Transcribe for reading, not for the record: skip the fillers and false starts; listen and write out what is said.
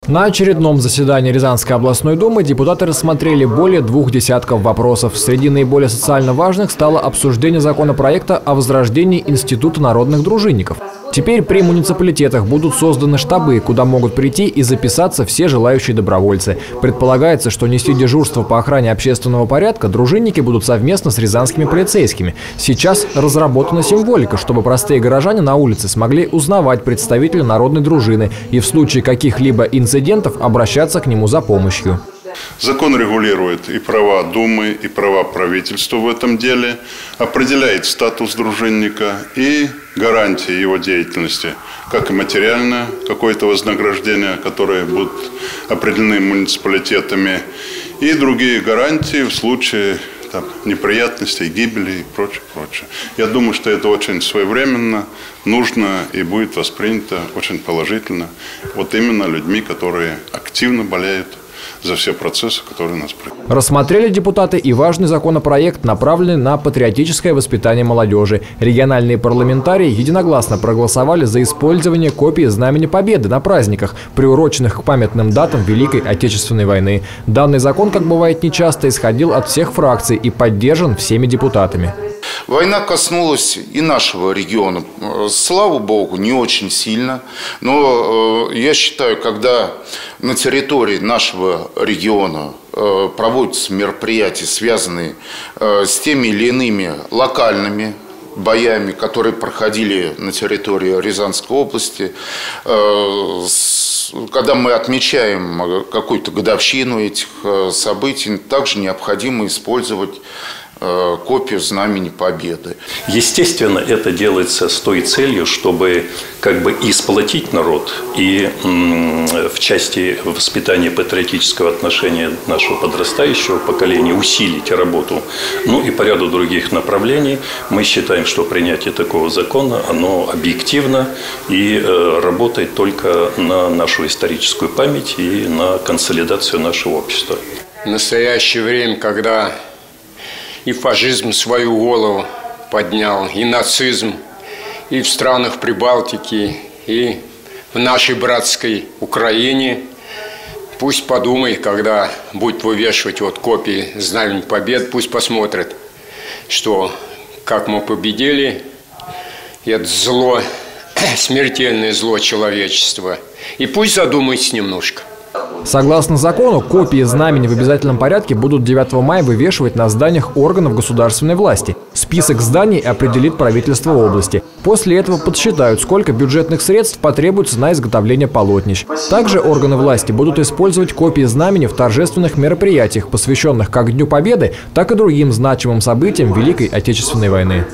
На очередном заседании Рязанской областной думы депутаты рассмотрели более 2 десятков вопросов. Среди наиболее социально важных стало обсуждение законопроекта о возрождении Института народных дружинников. Теперь при муниципалитетах будут созданы штабы, куда могут прийти и записаться все желающие добровольцы. Предполагается, что нести дежурство по охране общественного порядка дружинники будут совместно с рязанскими полицейскими. Сейчас разработана символика, чтобы простые горожане на улице смогли узнавать представителя народной дружины и в случае каких-либо инцидентов обращаться к нему за помощью. Закон регулирует и права Думы, и права правительства в этом деле, определяет статус дружинника и гарантии его деятельности, как и материальное какое-то вознаграждение, которые будут определены муниципалитетами, и другие гарантии в случае неприятностей, гибели и прочее. Я думаю, что это очень своевременно, нужно и будет воспринято очень положительно вот именно людьми, которые активно болеют за все процессы, которые у нас происходят. Рассмотрели депутаты и важный законопроект, направленный на патриотическое воспитание молодежи. Региональные парламентарии единогласно проголосовали за использование копий Знамени Победы на праздниках, приуроченных к памятным датам Великой Отечественной войны. Данный закон, как бывает нечасто, исходил от всех фракций и поддержан всеми депутатами. Война коснулась и нашего региона. Слава богу, не очень сильно. Но я считаю, когда на территории нашего региона проводятся мероприятия, связанные с теми или иными локальными боями, которые проходили на территории Рязанской области, когда мы отмечаем какую-то годовщину этих событий, также необходимо использовать копию Знамени Победы. Естественно, это делается с той целью, чтобы и сплотить народ и в части воспитания патриотического отношения нашего подрастающего поколения усилить работу. Ну и по ряду других направлений мы считаем, что принятие такого закона, оно объективно и работает только на нашу историческую память и на консолидацию нашего общества. В настоящее время, когда и фашизм свою голову поднял, и нацизм, и в странах Прибалтики, и в нашей братской Украине. Пусть подумает, когда будет вывешивать копии Знамени Победы, пусть посмотрит, как мы победили это зло, смертельное зло человечества. И пусть задумается немножко. Согласно закону, копии знамени в обязательном порядке будут 9 мая вывешивать на зданиях органов государственной власти. Список зданий определит правительство области. После этого подсчитают, сколько бюджетных средств потребуется на изготовление полотнищ. Также органы власти будут использовать копии знамени в торжественных мероприятиях, посвященных как Дню Победы, так и другим значимым событиям Великой Отечественной войны.